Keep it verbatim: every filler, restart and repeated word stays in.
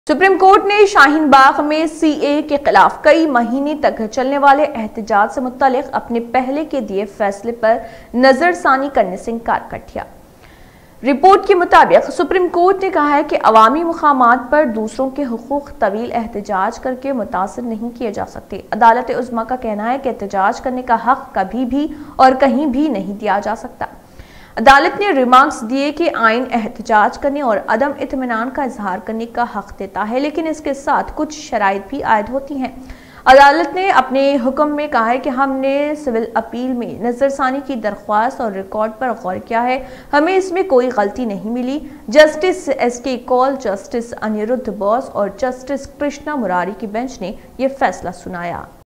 Supreme court ने शाहीन बाग में CA के खिलाफ कई महीने तक चलने वाले एहतजाज से मुत्तलिक अपने पहले के दिए फैसले पर नजरसानी करने से इनकार कर दिया। रिपोर्ट के मुताबिक सुप्रीम कोर्ट ने कहा है कि अवामी मुकामात पर दूसरों के हुकूक तवील एहतजाज करके मुतासर नहीं किए जा सकते। अदालत उज़्मा का कहना है कि एहतजाज करने का हक कभी भी और कहीं भी नहीं दिया जा सकता। अदालत ने रिमार्क्स दिए कि आइन एहतजाज करने और अदम इत्मीनान का इजहार करने का हक देता है, लेकिन इसके साथ कुछ शराइत भी आयद होती हैं। अदालत ने अपने हुक्म में कहा है कि हमने सिविल अपील में नजरसानी की दरख्वास्त और रिकॉर्ड पर गौर किया है, हमें इसमें कोई गलती नहीं मिली। जस्टिस एस के कौल, जस्टिस अनिरुद्ध बोस और जस्टिस कृष्णा मुरारी की बेंच ने यह फैसला सुनाया।